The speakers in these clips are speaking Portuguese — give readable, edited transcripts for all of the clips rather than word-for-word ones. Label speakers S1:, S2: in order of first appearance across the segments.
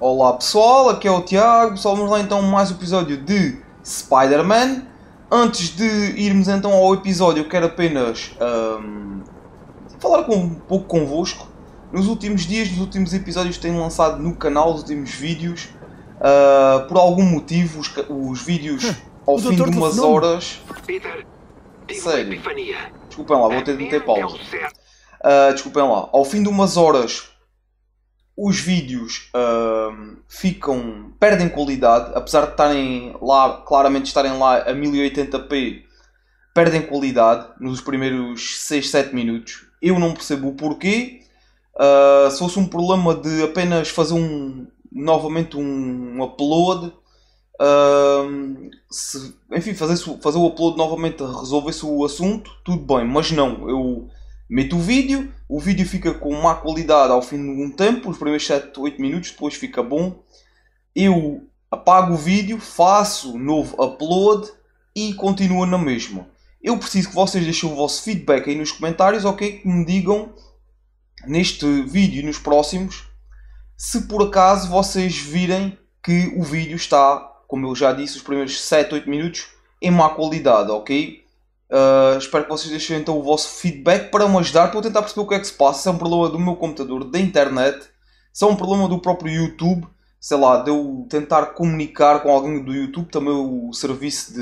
S1: Olá pessoal, aqui é o Tiago. Pessoal, vamos lá então a mais um episódio de Spider-Man. Antes de irmos então ao episódio, eu quero apenas falar um pouco convosco. Nos últimos dias, nos últimos episódios que tenho lançado no canal, os últimos vídeos, por algum motivo, os vídeos ao fim de umas horas... Sério? Desculpem lá, vou ter de meter pausa. Desculpem lá, ao fim de umas horas... Os vídeos perdem qualidade, apesar de estarem lá, claramente estarem lá a 1080p, perdem qualidade nos primeiros 6-7 minutos. Eu não percebo o porquê. Se fosse um problema de apenas fazer novamente um upload, enfim, fazer o upload novamente, resolver-se o assunto, tudo bem, mas não, eu meto o vídeo fica com má qualidade ao fim de um tempo, os primeiros 7-8 minutos, depois fica bom. Eu apago o vídeo, faço novo upload e continua na mesma. Eu preciso que vocês deixem o vosso feedback aí nos comentários, ok? Que me digam neste vídeo e nos próximos, se por acaso vocês virem que o vídeo está, como eu já disse, os primeiros 7-8 minutos em má qualidade, ok? Espero que vocês deixem então o vosso feedback para me ajudar, para eu tentar perceber o que é que se passa. Se é um problema do meu computador, da internet, se é um problema do próprio YouTube, sei lá, de eu tentar comunicar com alguém do YouTube. Também o serviço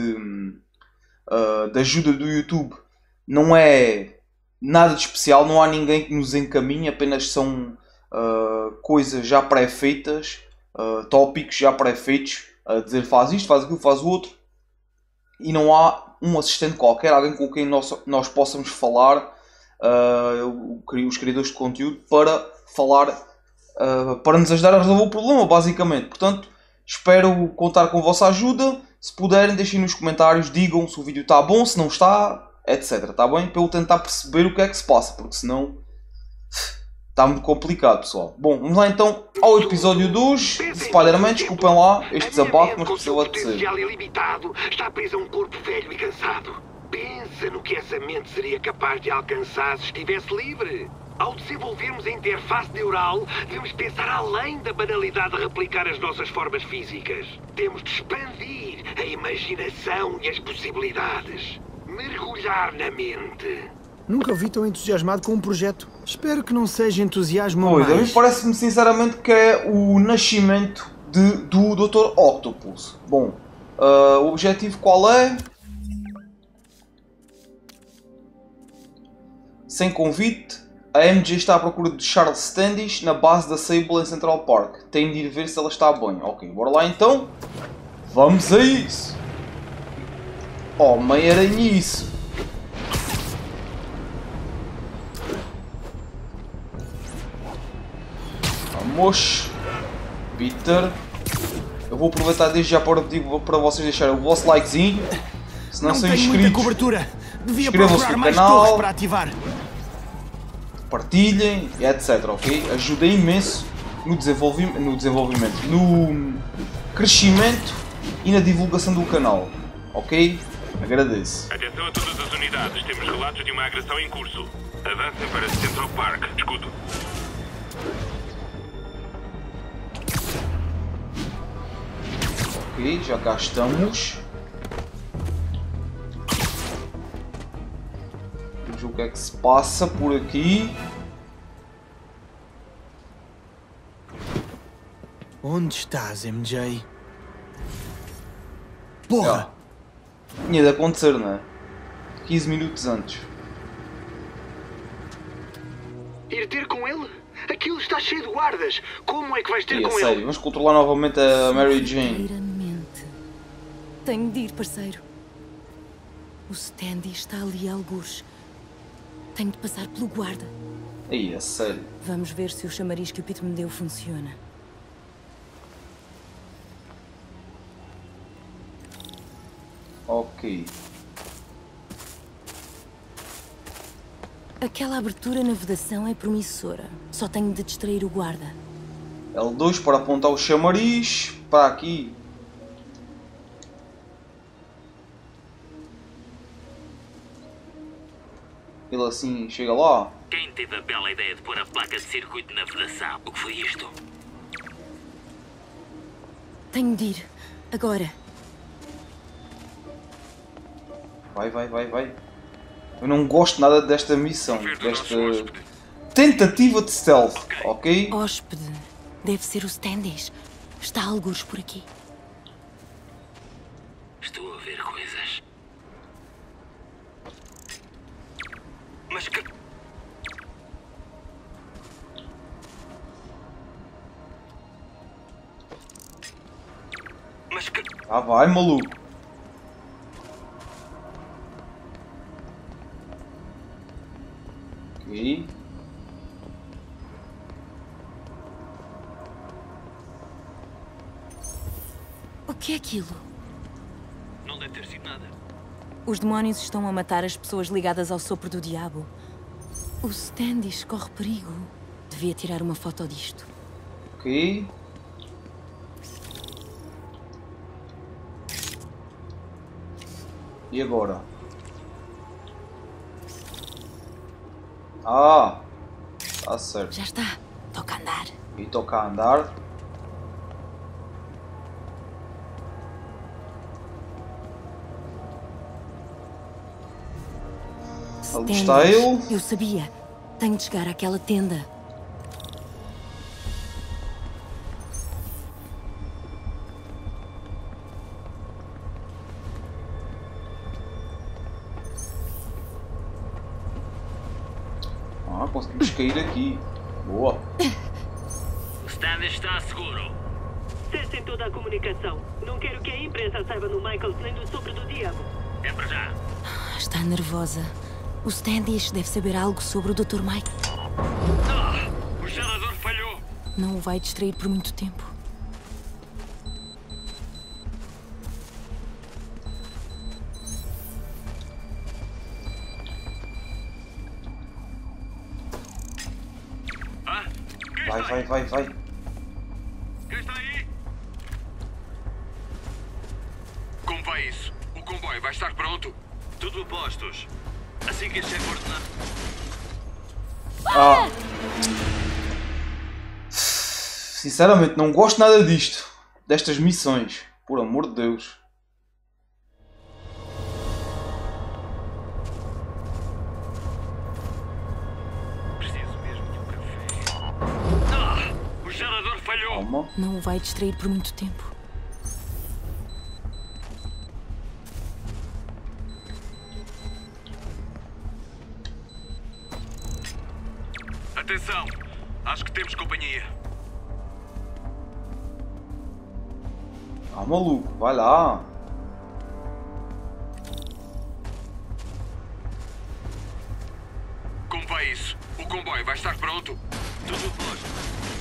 S1: de ajuda do YouTube não é nada de especial, não há ninguém que nos encaminhe, apenas são coisas já pré-feitas, tópicos já pré-feitos, a dizer faz isto, faz aquilo, faz o outro, e não há um assistente qualquer, alguém com quem nós possamos falar, os criadores de conteúdo, para falar, para nos ajudar a resolver o problema, basicamente. Portanto, espero contar com a vossa ajuda. Se puderem, deixem nos comentários, digam se o vídeo está bom, se não está, etc. Está bem? Para eu tentar perceber o que é que se passa, porque senão está muito complicado, pessoal. Bom, vamos lá então ao episódio 2 de Spider-Man. Desculpem lá este desabafo, mas precisava de ser.
S2: Ilimitado, está preso a um corpo velho e cansado. Pensa no que essa mente seria capaz de alcançar se estivesse livre. Ao desenvolvermos a interface neural, devemos pensar além da banalidade de replicar as nossas formas físicas. Temos de expandir a imaginação e as possibilidades. Mergulhar na mente.
S3: Nunca ouvi tão entusiasmado com um projeto. Espero que não seja entusiasmo
S1: Pois, a mim
S3: mais.
S1: parece-me sinceramente que é o nascimento do Dr. Octopus. Bom, o objetivo qual é? Sem convite, a MJ está à procura de Charles Standish na base da Sable em Central Park. Tem de ir ver se ela está bem. Ok, bora lá então. Vamos a isso. Oh, Homem-Aranhice. Vamos, Peter. Eu vou aproveitar desde já para vocês deixarem o vosso likezinho. Se não são inscritos, inscrevam-se no canal,
S3: para ativar.
S1: partilhem e etc, ok? Ajuda imenso no desenvolvimento, no crescimento e na divulgação do canal, ok? Agradeço.
S4: Atenção a todas as unidades, temos relatos de uma agressão em curso. Avancem para Central Park, escudo.
S1: Ok, já cá estamos. Vamos ver o que é que se passa por aqui.
S3: Onde estás, MJ? Porra!
S1: Tinha de acontecer, não é? 15 minutos antes.
S2: Ir ter com ele? Aquilo está cheio de guardas. Como é que vais ter com
S1: Sério,
S2: ele?
S1: vamos controlar novamente a Mary Jane.
S5: Verdadeiramente. Tenho de ir, parceiro. O Standy está ali a algures. Tenho de passar pelo guarda.
S1: Aí, é sério.
S5: Vamos ver se o chamariz que o Pito me deu funciona.
S1: Ok.
S5: Aquela abertura na vedação é promissora. Só tenho de distrair o guarda.
S1: L2 para apontar o chamariz. Para aqui. Ele assim chega lá.
S6: Quem teve a bela ideia de pôr a placa de circuito na vedação? O que foi isto?
S5: Tenho de ir. Agora.
S1: Vai. Eu não gosto nada desta missão, desta tentativa de stealth, ok?
S5: Hóspede. Deve ser o Standish. Está algures por aqui.
S2: Estou a ver coisas. Mas que...
S1: Ah, vai, maluco. Ok.
S5: O que é aquilo?
S2: Não deve ter sido nada.
S5: Os demónios estão a matar as pessoas ligadas ao sopro do diabo. O Standish corre perigo. Devia tirar uma foto disto.
S1: Ok. E agora? Ah! Tá certo.
S5: Já está. Toca andar.
S1: E toca a andar. Ali está ele.
S5: Eu sabia. Tenho de chegar àquela tenda.
S1: Ah, conseguimos cair aqui. Boa.
S2: O Standish está seguro.
S6: Cessem toda a comunicação. Não quero que a imprensa saiba do Michaels nem do sopro do diabo.
S2: É para já.
S5: Está nervosa. O Standish deve saber algo sobre o Dr. Mike.
S2: O gerador falhou.
S5: Não o vai distrair por muito tempo.
S1: Vai.
S2: Quem está aí? Como vai isso? O comboio vai estar pronto? Tudo a postos. Assim que a chefe ordenar.
S1: Ah. Sinceramente, não gosto nada disto. Destas missões. Por amor de Deus.
S2: Preciso mesmo de um café. O gerador falhou.
S1: Calma.
S5: Não o vai distrair por muito tempo.
S2: Atenção. Acho que temos companhia.
S1: Ah, maluco. Vai lá.
S2: Como vai isso? O comboio vai estar pronto? Tudo posto.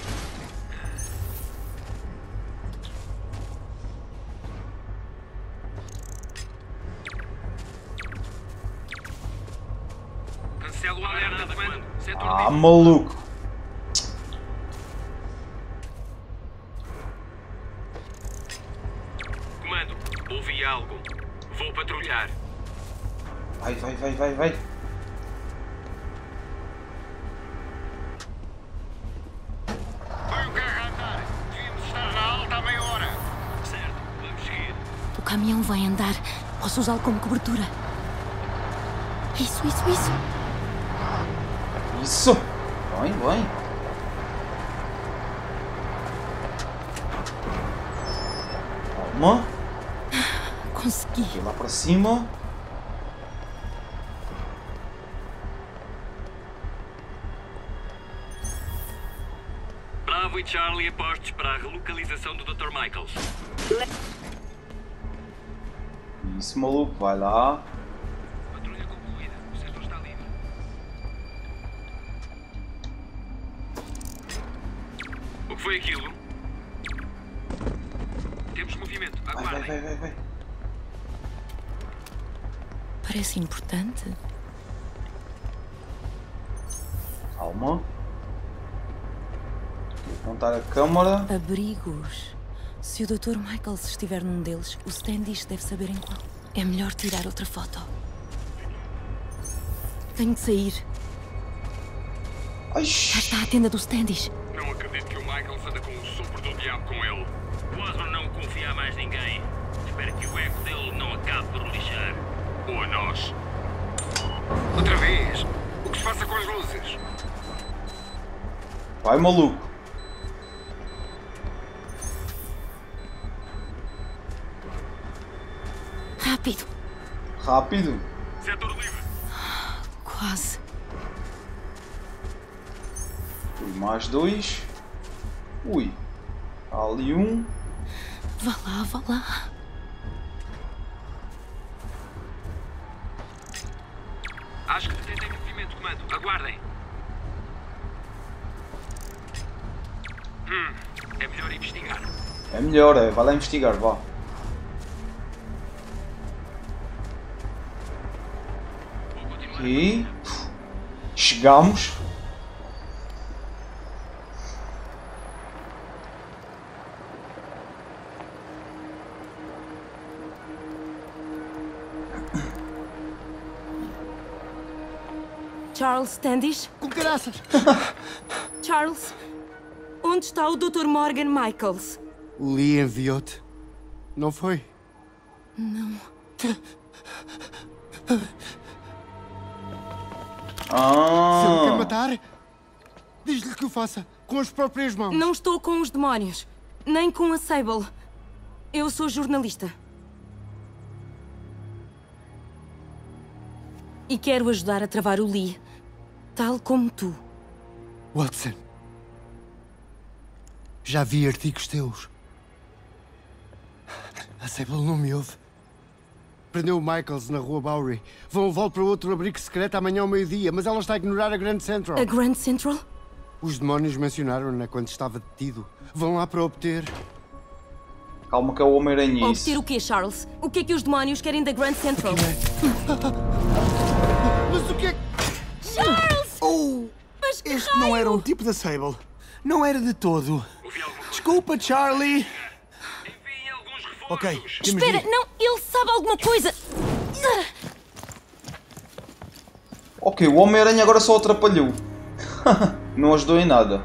S2: Cancelo o alerta, comando. Setor
S1: Ah, maluco.
S2: Comando, ouvi algo. Vou patrulhar.
S1: Vai.
S2: Foi o carro a andar. Devíamos estar na alta há meia hora. Certo, vamos seguir.
S5: O caminhão vai andar. Posso usá-lo como cobertura. Isso.
S1: Isso. Vai. Calma.
S5: Consegui.
S1: Aqui lá para cima.
S2: Bravo e Charlie apostos para a relocalização do Dr. Michaels.
S1: Isso, maluco. Vai lá.
S2: Patrulha concluída. O setor está livre. O que foi aquilo? Temos movimento. Aguardem.
S1: Vai.
S5: Parece importante.
S1: Calma. Vou apontar a câmara.
S5: Abrigos. Se o Dr. Michaels estiver num deles, o Standish deve saber em qual. É melhor tirar outra foto. Tenho de sair.
S1: Ai,
S5: Já está a tenda do Standish.
S2: Não acredito que o Michaels anda com o sopro do diabo com ele. O Aslan não confia. nós. Outra vez. O que se passa com as luzes?
S1: Vai, maluco.
S5: Rápido.
S1: Rápido.
S2: Setor livre.
S5: Quase.
S1: Ui, mais 2. Ui. Há ali um.
S5: Vá lá, vá lá.
S2: Acho que detectei movimento, comando. Aguardem. É melhor investigar.
S1: É melhor, é. Vai lá investigar, vá. Aqui. Chegamos.
S5: Charles Standish?
S3: Com caraças!
S5: Charles, onde está o Dr. Morgan Michaels?
S7: O Lee enviou-te, não foi?
S3: Se ele quer
S1: Ah.
S3: matar, diz-lhe que o faça com as próprias mãos.
S5: Não estou com os demónios, nem com a Sable. Eu sou jornalista. E quero ajudar a travar o Lee, tal como tu.
S7: Watson, já vi artigos teus. A Sable não me ouve. Prendeu o Michaels na rua Bowery. Vão levá-lo para outro abrigo secreto amanhã ao meio-dia, mas ela está a ignorar a Grand Central.
S5: A Grand Central?
S7: Os demónios mencionaram-na quando estava detido. Vão lá para obter.
S1: Calma que é o Homem-Aranha isso.
S5: Obter o quê, Charles? O que é que os demónios querem da Grand Central?
S3: Mas o que é que...
S5: Charles!
S3: Oh!
S5: Mas que
S3: Este não
S5: raio?
S3: era um tipo da Sable. Não era de todo. Desculpa, Charlie.
S2: Enviem alguns reforços.
S3: Ok, temos de
S5: Espera,
S3: ir.
S5: não, ele sabe alguma coisa.
S1: Ok, o Homem-Aranha agora só atrapalhou. Não ajudou em nada.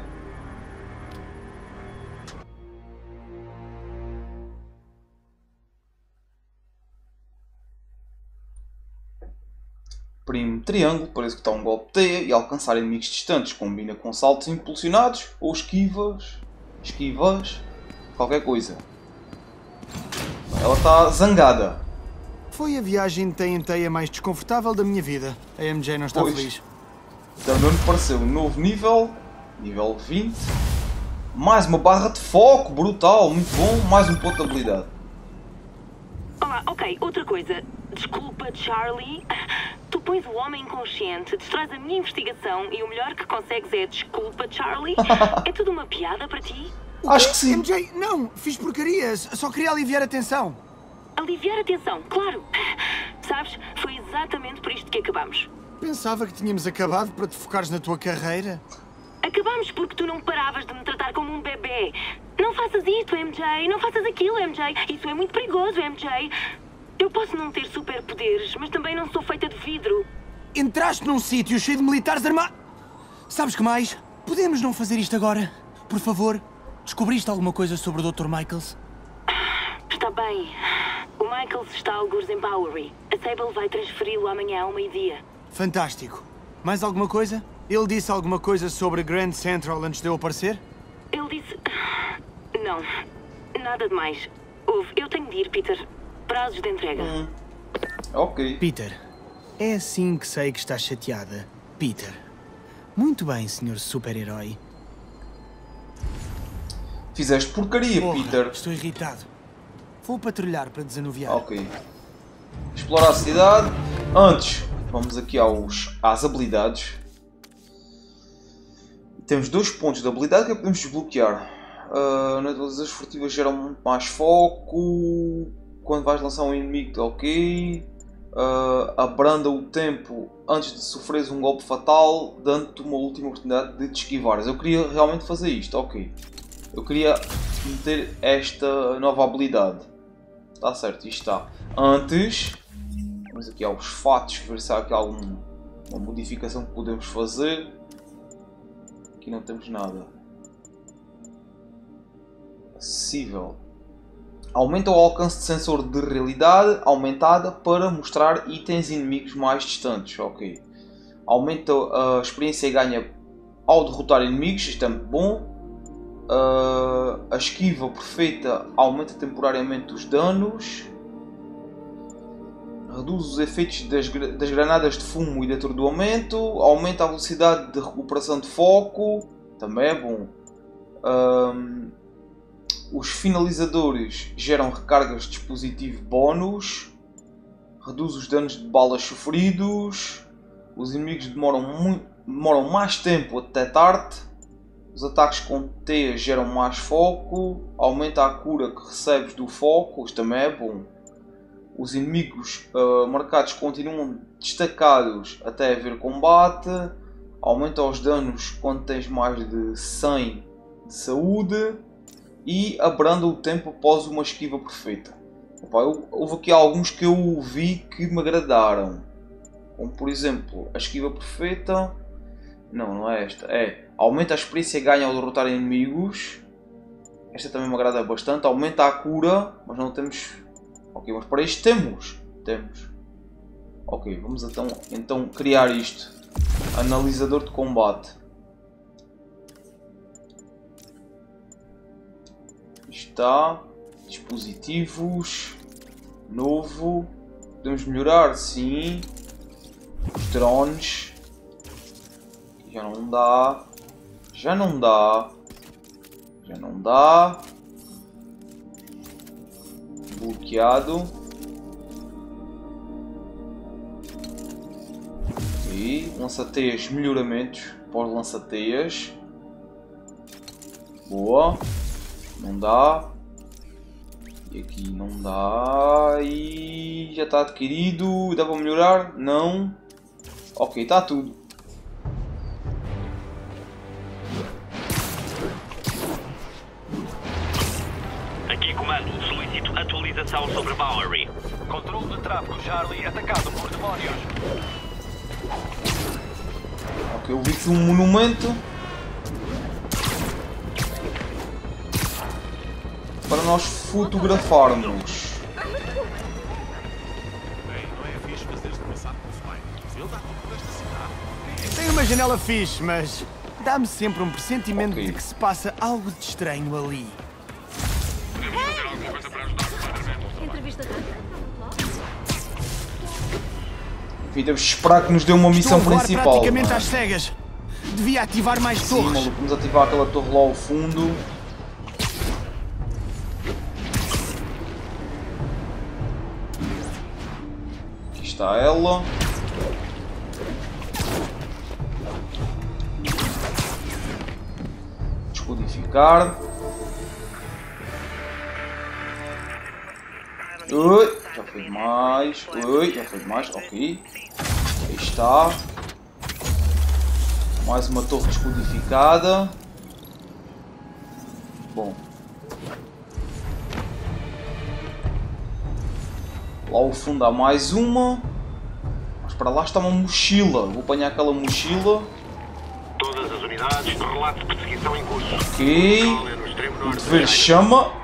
S1: Primo triângulo, parece que está um golpe T e alcançar inimigos distantes. Combina com saltos impulsionados ou esquivas, qualquer coisa. Ela está zangada.
S3: Foi a viagem de teia em teia mais desconfortável da minha vida. A MJ não está
S1: Pois.
S3: feliz.
S1: Também me pareceu um novo nível, nível 20. Mais uma barra de foco, brutal, muito bom. Mais um ponto de habilidade.
S6: Olá, ok, outra coisa. Desculpa, Charlie. Tu pões o homem inconsciente, destróis a minha investigação e o melhor que consegues é desculpa, Charlie. É tudo uma piada para ti?
S1: Acho que sim.
S3: MJ, não, fiz porcarias. Só queria aliviar a tensão.
S6: Aliviar a tensão, claro. Sabes, foi exatamente por isto que acabamos.
S3: Pensava que tínhamos acabado para te focares na tua carreira.
S6: Acabamos porque tu não paravas de me tratar como um bebê. Não faças isto, MJ. Não faças aquilo, MJ. Isso é muito perigoso, MJ. Eu posso não ter superpoderes, mas também não sou feita de vidro.
S3: Entraste num sítio cheio de militares armados. Sabes que mais? Podemos não fazer isto agora? Por favor? Descobriste alguma coisa sobre o Dr. Michaels?
S6: Está bem. O Michaels está a algures em Bowery. A Sable vai transferi-lo amanhã ao meio-dia.
S3: Fantástico. Mais alguma coisa? Ele disse alguma coisa sobre Grand Central antes de eu aparecer?
S6: Ele disse... Não. Nada demais. Eu tenho de ir, Peter. Prazos de entrega.
S1: Ok.
S3: Peter, é assim que sei que estás chateada. Peter. Muito bem, senhor super-herói.
S1: Fizeste porcaria,
S3: Porra,
S1: Peter.
S3: estou irritado. Vou patrulhar para desanuviar.
S1: Ok. Explorar a cidade. Antes, vamos aqui às habilidades. Temos 2 pontos de habilidade que podemos desbloquear. Neutralizações furtivas geram muito mais foco. Quando vais lançar um inimigo, ok. Abranda o tempo antes de sofreres um golpe fatal, dando-te uma última oportunidade de te esquivares. Eu queria realmente fazer isto, ok. Eu queria meter esta nova habilidade. Está certo, isto está. Antes, vamos aqui aos fatos, ver se há aqui alguma modificação que podemos fazer. Aqui não temos nada. Acessível. Aumenta o alcance de sensor de realidade aumentada para mostrar itens inimigos mais distantes. Ok. Aumenta a experiência ganha ao derrotar inimigos. Isto é muito bom. A esquiva perfeita aumenta temporariamente os danos. Reduz os efeitos das granadas de fumo e de atordoamento. Aumenta a velocidade de recuperação de foco. Também é bom. Os finalizadores geram recargas de dispositivo bónus. Reduz os danos de balas sofridos. Os inimigos demoram mais tempo a detectar-te. Os ataques com T geram mais foco. Aumenta a cura que recebes do foco. Isto também é bom. Os inimigos marcados continuam destacados até haver combate. Aumenta os danos quando tens mais de 100 de saúde. E abranda o tempo após uma esquiva perfeita. Opa, houve aqui alguns que eu vi que me agradaram. Como por exemplo, a esquiva perfeita. Não é esta. Aumenta a experiência ganha ao derrotar inimigos. Esta também me agrada bastante. Aumenta a cura. Mas não temos... Ok, mas para isto temos. Ok, vamos então criar isto. Analisador de combate. Está. Dispositivos. Novo. Podemos melhorar, sim. Os drones. Já não dá. Bloqueado. E lança-teias, melhoramentos para os lança-teias. Boa. Não dá. E aqui não dá. E já está adquirido. Dá para melhorar? Não. Ok, está tudo.
S2: Aqui comando, solicito atualização sobre Bowery.
S8: Controle de tráfego, Charlie, atacado por demónios.
S1: Ok, eu vi aqui um monumento. Para nós fotografarmos.
S3: Tem uma janela fixe, mas dá-me sempre um pressentimento de que se passa algo de estranho ali.
S1: Devemos esperar que nos dê uma missão principal.
S3: Praticamente às cegas. Devia ativar mais torres.
S1: Sim, maluco, vamos ativar aquela torre lá ao fundo. Aqui está ela. Descodificar. Ui, já foi demais. Ok. Aí está. Mais uma torre descodificada. Bom. Lá ao fundo há mais uma. Mas para lá está uma mochila. Vou apanhar aquela mochila.
S2: Todas as unidades, relato de perseguição em curso.
S1: Ok. O dever chama.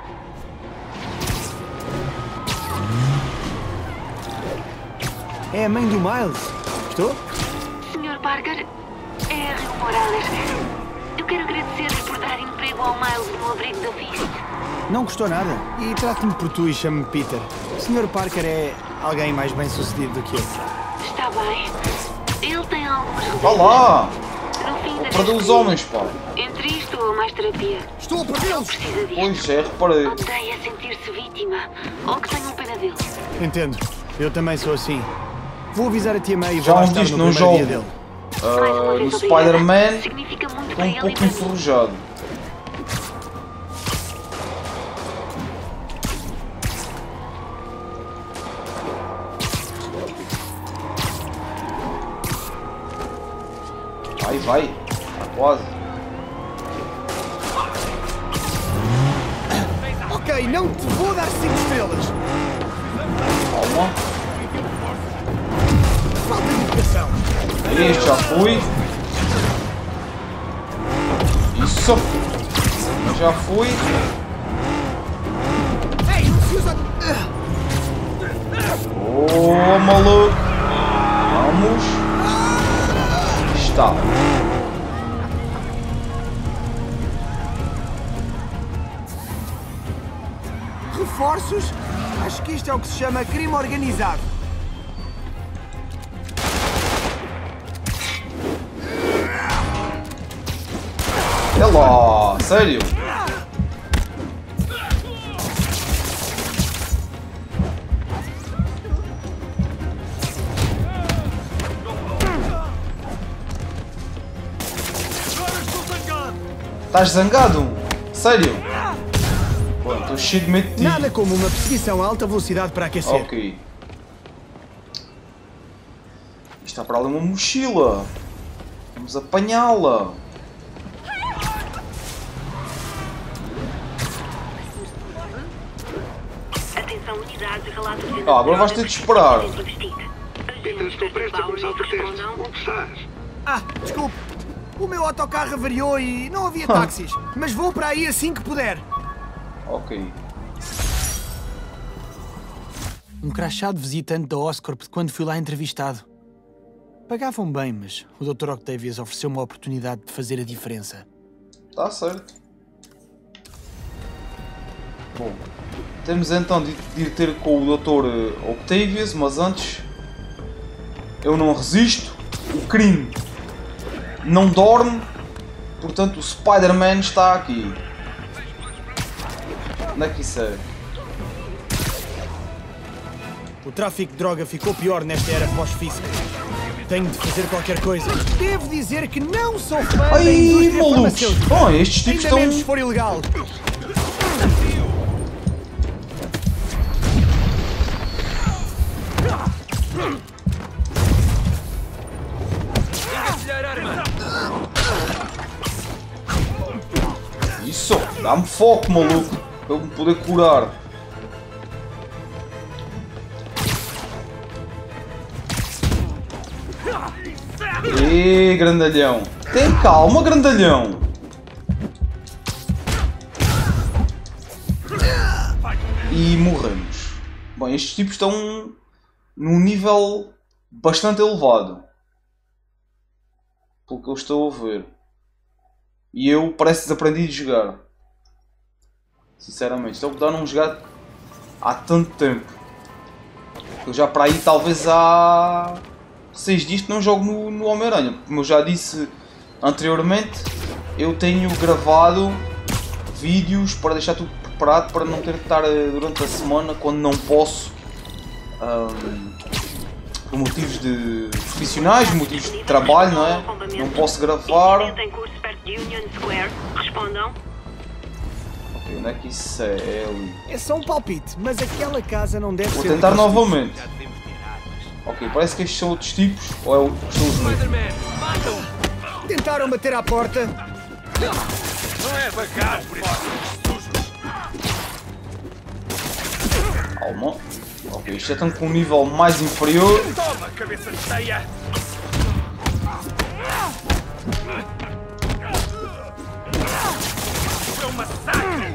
S3: É a mãe do Miles. Estou?
S6: Sr. Parker, é a Rio Morales. Eu quero agradecer-lhe por dar emprego ao Miles no abrigo da Fist.
S3: Não custou nada. E trate-me por tu e chame-me Peter. O Sr. Parker é alguém mais bem sucedido do que eu.
S6: Está bem. Ele tem algumas reservas.
S1: Vá lá!
S6: No fim da
S1: Para os homens, pá!
S6: Entre isto ou mais terapia.
S3: Estou a perdê-los!
S6: Precisa disto.
S1: Pois é, reparei.
S6: Odeia sentir-se vítima. Ou que tenham pena dele.
S3: Entendo. Eu também sou assim. Vou avisar a tia May e
S1: Já
S3: vou lá
S1: uns
S3: estar
S1: dias
S3: no
S1: num
S3: primeiro
S1: jogo
S3: dia dele.
S1: no Spider-Man
S6: Significa muito
S1: estou
S6: para
S1: um
S6: ele e
S1: pouco
S6: para mim.
S1: enferrujado. Vai, está quase.
S3: Ok, não te vou dar 5 estrelas.
S1: Calma.
S3: Falta de educação.
S1: Este já fui. Isso. Já fui.
S3: Ei, não Reforços? Acho que isto é o que se chama crime organizado.
S1: É lá, sério? Estás zangado? Sério? Bom, estou cheio de medo de ti.
S3: Nada como uma perseguição a alta velocidade para aquecer.
S1: Ok. Isto está para ali uma mochila. Vamos apanhá-la.
S6: Atenção, unidades, relatos de...
S1: Agora vais ter de esperar.
S2: Peter, estou prestes a começar o teste. Onde estás?
S3: Ah, desculpe. O meu autocarro avariou e não havia táxis. Mas vou para aí assim que puder.
S1: Ok.
S3: Um crachá de visitante da Oscorp de quando fui lá entrevistado. Pagavam bem, mas o Dr. Octavius ofereceu uma oportunidade de fazer a diferença.
S1: Está certo. Bom, temos então de ir ter com o Dr. Octavius, mas antes eu não resisto. O crime não dorme, portanto o Spider-Man está aqui. Onde é que isso é?
S3: O tráfico de droga ficou pior nesta era pós-física. Tenho de fazer qualquer coisa. Devo dizer que não sou fã da
S1: Ai,
S3: indústria
S1: malucos!
S3: farmacêutica.
S1: Bom, estes tipos
S3: Ainda
S1: estão...
S3: menos se for ilegal.
S1: Isso! Dá-me foco, maluco! Para eu me poder curar. Ê, grandalhão! Tem calma, grandalhão! E morremos. Bom, estes tipos estão num nível bastante elevado. Pelo que eu estou a ver. E eu parece desaprendi de jogar. Sinceramente, estou a dar não jogar há tanto tempo. Eu já para aí talvez há 6 dias que não jogo no Homem-Aranha. Como eu já disse anteriormente, eu tenho gravado vídeos para deixar tudo preparado para não ter que estar durante a semana quando não posso. Por motivos de profissionais, motivos de trabalho, não é? Não posso gravar. Ok, onde é que isso é? É ali.
S3: É só um palpite, mas aquela casa não deve
S1: Vou
S3: ser...
S1: tentar novamente. Ok, parece que estes são outros tipos, ou são os mesmos?
S3: Tentaram bater à porta.
S8: Não é bacana por isso.
S1: Calma. Ok, isto já estão com um nível mais inferior.
S8: Toma, cabeça cheia! É um massacre!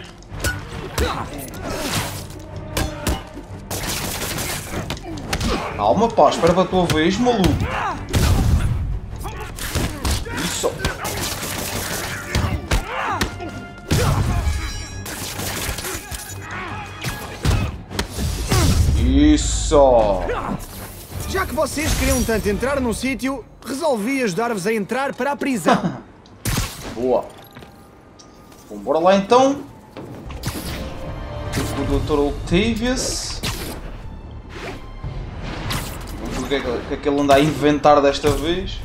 S1: Calma, pá, espera para a tua vez, maluco. Isso. Isso.
S3: Já que vocês queriam tanto entrar num sítio, resolvi ajudar-vos a entrar para a prisão.
S1: Boa. Bom, bora lá então. O Dr. Octavius. Vamos ver o que é que ele anda a inventar desta vez.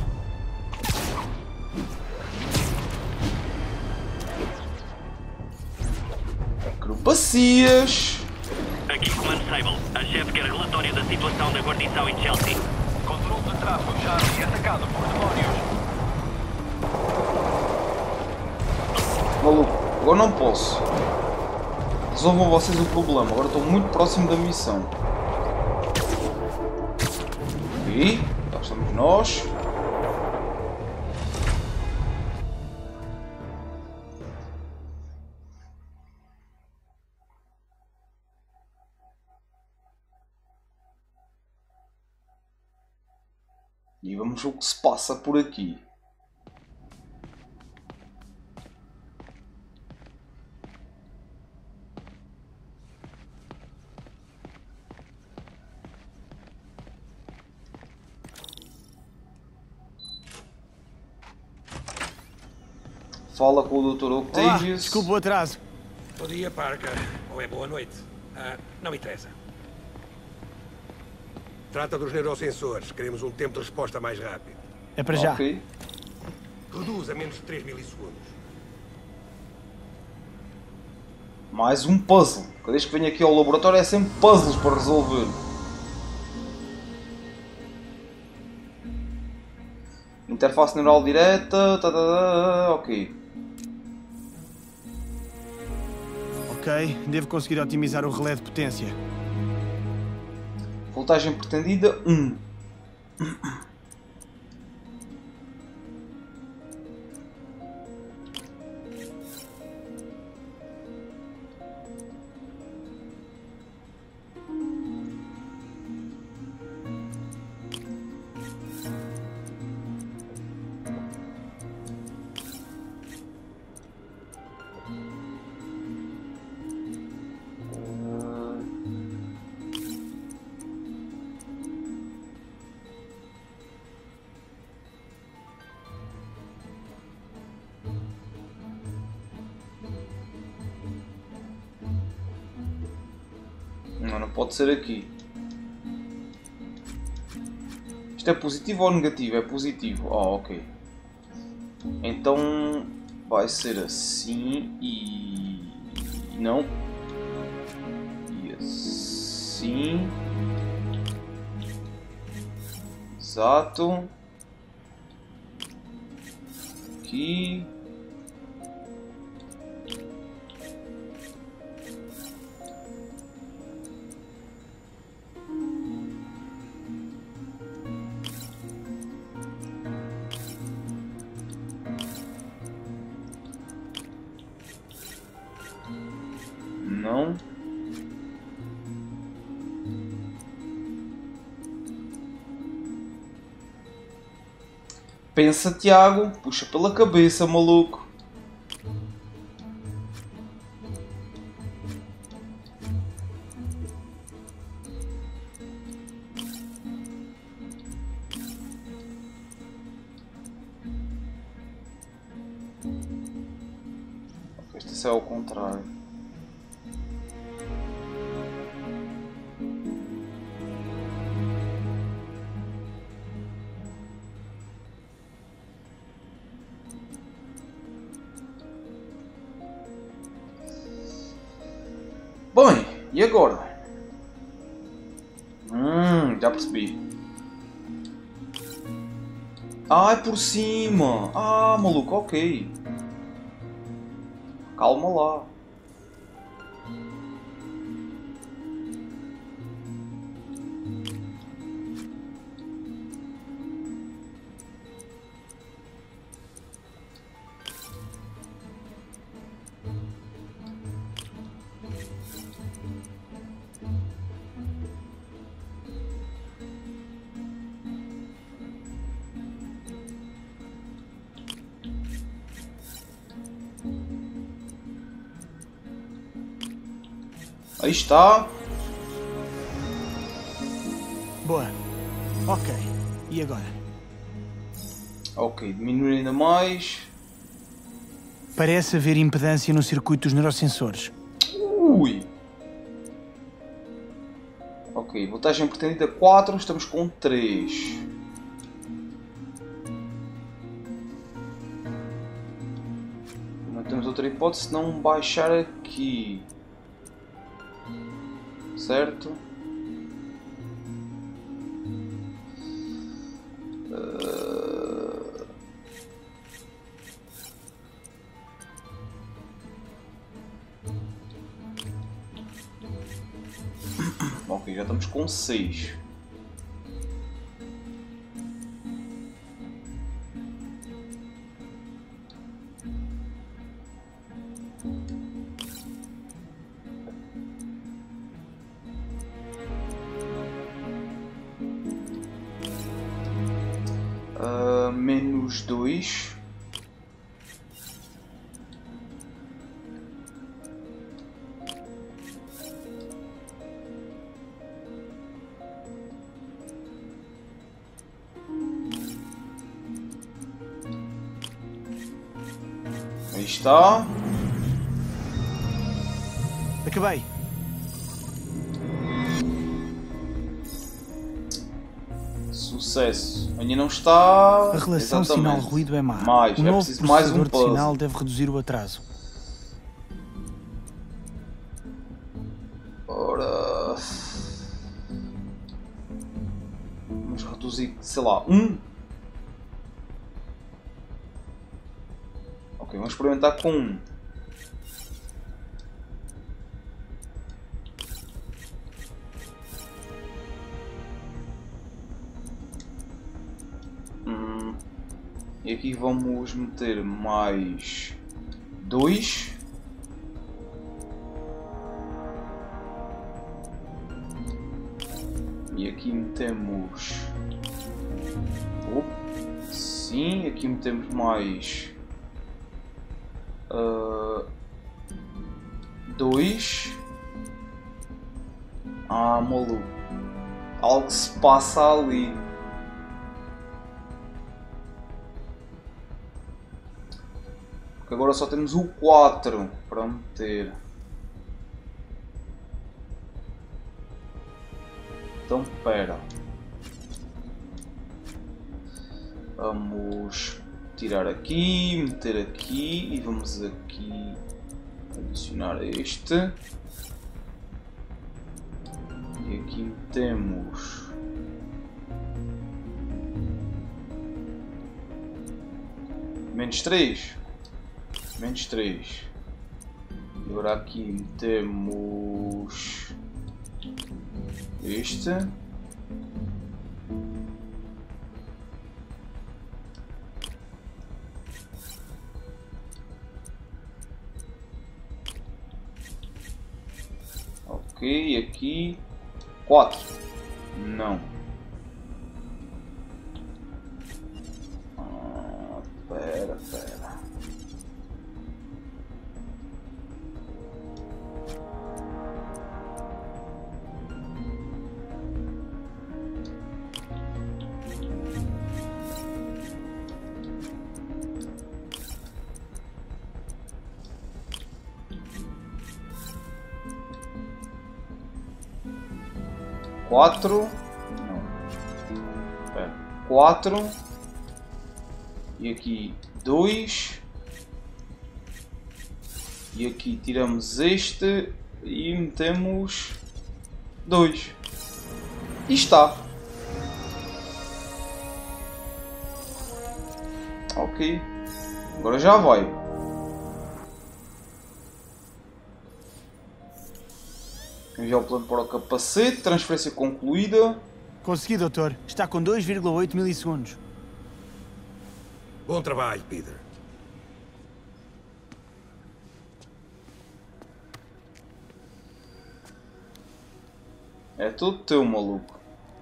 S1: Acrobacias.
S9: Aqui, Comando Sable. A chefe quer relatório da situação da guarnição em Chelsea.
S8: Controle de tráfego, Charlie, atacado por demónios.
S1: Maluco, agora não posso. Resolvam vocês o problema, agora estou muito próximo da missão. E cá estamos nós. E vamos ver o que se passa por aqui. Fala com o Dr.
S3: Olá,
S1: Octavius.
S3: desculpa o atraso.
S10: Bom dia, Parker. Ou é boa noite. Não interessa. Trata dos neurosensores. Queremos um tempo de resposta mais rápido.
S3: É para já.
S1: Ok.
S10: Reduz a menos de 3 milissegundos.
S1: Mais um puzzle. Cada vez que venho aqui ao laboratório é sempre puzzles para resolver. Interface neural direta. Ok.
S3: Ok, devo conseguir otimizar o relé de potência.
S1: Voltagem pretendida 1. Não pode ser aqui. Isto é positivo ou negativo? É positivo. Ok. Então vai ser assim e não. E assim. Exato. Aqui. Não. Pensa, Tiago. Puxa pela cabeça, maluco. Este é ao contrário. Bem, e agora? Já percebi. Ah, é por cima. Ah, maluco, ok. Calma lá. Aí está.
S3: Boa. Ok. E agora?
S1: Ok, diminuir ainda mais.
S3: Parece haver impedância no circuito dos neurosensores.
S1: Ui. Ok, voltagem pretendida 4, estamos com 3. Não temos outra hipótese senão baixar aqui. Certo? Ok, já estamos com 6. Menos 2. Aí está.
S3: Acabei.
S1: Sucesso. Ainda não está.
S3: A relação sinal-ruído é má.
S1: Mais.
S3: O
S1: É
S3: novo
S1: preciso mais um
S3: processador de
S1: puzzle.
S3: sinal deve reduzir o atraso.
S1: Ora. Vamos reduzir, sei lá, 1. Ok, vamos experimentar com 1. E aqui vamos meter mais 2. E aqui metemos... sim, aqui metemos mais... 2. Ah, maluco. Algo se passa ali. Porque agora só temos o 4 para meter. Então, pera. Vamos tirar aqui, meter aqui e vamos aqui adicionar este. E aqui metemos -3. -3. E agora aqui metemos este. Ok, aqui 4. Não. Pera. Quatro. Não. Pera. 4. E aqui 2. E aqui tiramos este e metemos 2. E está. Ok. Agora já vai. Enviar o plano para o capacete. Transferência concluída.
S3: Consegui, doutor. Está com 2,8 milissegundos.
S10: Bom trabalho, Peter.
S1: É tudo teu, maluco.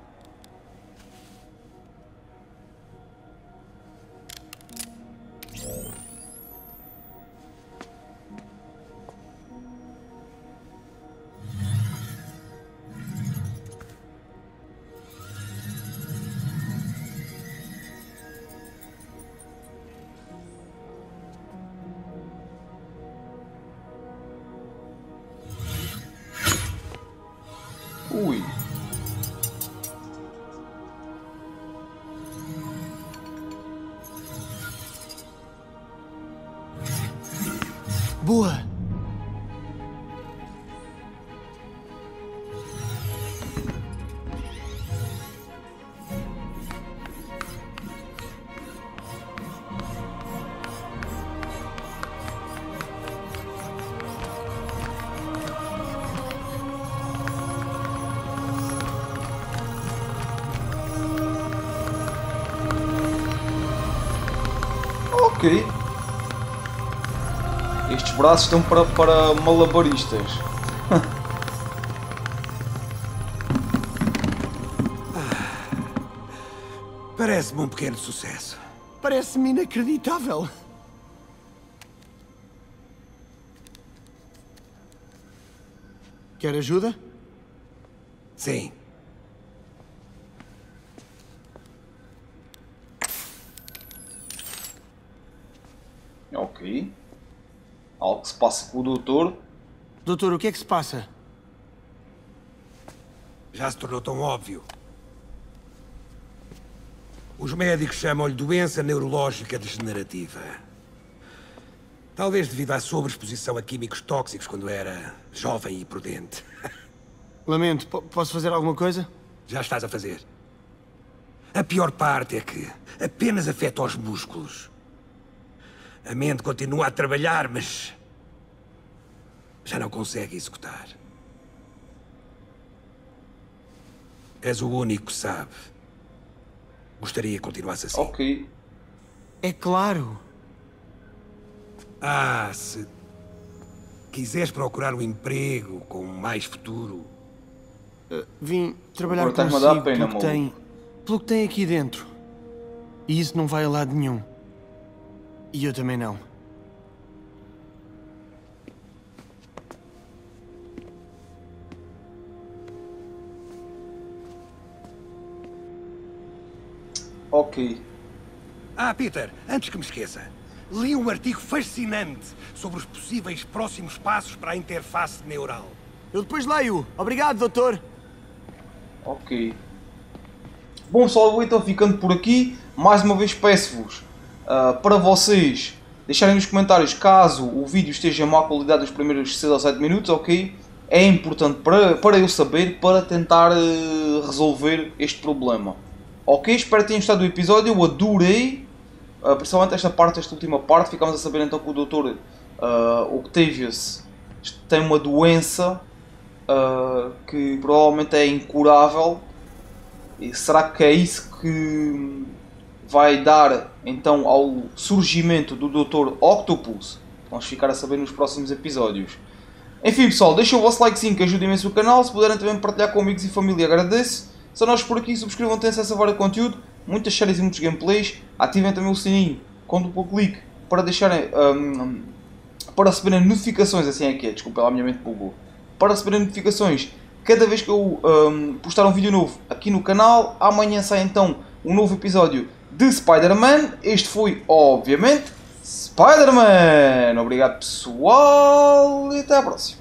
S1: Ui.
S3: Boa!
S1: Ok. Estes braços estão para malabaristas.
S10: Parece-me um pequeno sucesso.
S3: Parece-me inacreditável. Quer ajuda?
S10: Sim.
S1: Ok. algo que se passa com o doutor.
S3: Doutor, o que é que se passa?
S10: Já se tornou tão óbvio. Os médicos chamam-lhe doença neurológica degenerativa. Talvez devido à sobreexposição a químicos tóxicos quando era jovem e prudente.
S3: Lamento, posso fazer alguma coisa?
S10: Já estás a fazer. A pior parte é que apenas afeta os músculos. A mente continua a trabalhar, mas já não consegue executar. És o único que sabe. Gostaria que continuasse assim.
S1: Ok.
S3: É claro.
S10: Se quiseres procurar um emprego com mais futuro...
S3: Vim trabalhar
S1: Agora estás-me a dar
S3: consigo
S1: pena,
S3: pelo que tem aqui dentro. E isso não vai a lado nenhum. E eu também não.
S1: Ok.
S10: Peter, antes que me esqueça, li um artigo fascinante sobre os possíveis próximos passos para a interface neural.
S3: Eu depois leio. Obrigado, doutor.
S1: Ok. Bom pessoal, eu vou então ficando por aqui. Mais uma vez peço-vos para vocês deixarem nos comentários caso o vídeo esteja em má qualidade nos primeiros 6 ou 7 minutos, ok? É importante para eu saber, para tentar resolver este problema. Ok, espero que tenham gostado do episódio, eu adorei, principalmente esta última parte. Ficámos a saber então que o Dr. Octavius tem uma doença que provavelmente é incurável. E será que é isso que vai dar então ao surgimento do Dr. Octopus? Vamos ficar a saber nos próximos episódios. Enfim pessoal, deixem o vosso likezinho que ajuda imenso o canal. Se puderem também partilhar com amigos e família, agradeço. São nós por aqui, subscrevam, tenham acesso a vários conteúdo, muitas séries e muitos gameplays. Ativem também o sininho com duplo clique para deixarem para receberem notificações, assim é que é, desculpa lá, a minha mente bugou. Para receberem notificações cada vez que eu postar um vídeo novo aqui no canal. Amanhã sai então um novo episódio de Spider-Man. Este foi, obviamente, Spider-Man. Obrigado pessoal e até à próxima.